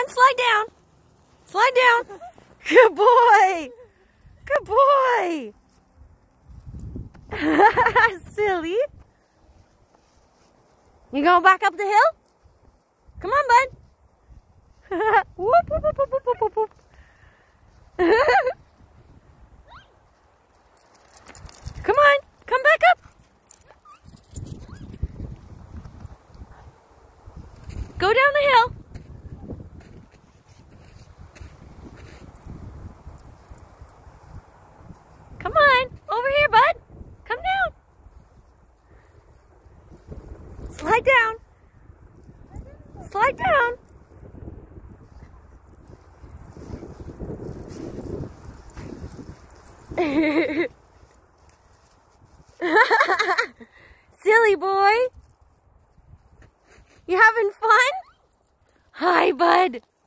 on, slide down. Slide down. Good boy. Good boy. Silly. You going back up the hill? Come on, bud. Whoop, whoop, whoop, whoop, whoop, whoop, whoop. Come on, come back up. Go down the hill. Come on, over here, bud. Come down. Slide down. Slide down. Silly boy. You having fun? Hi, bud.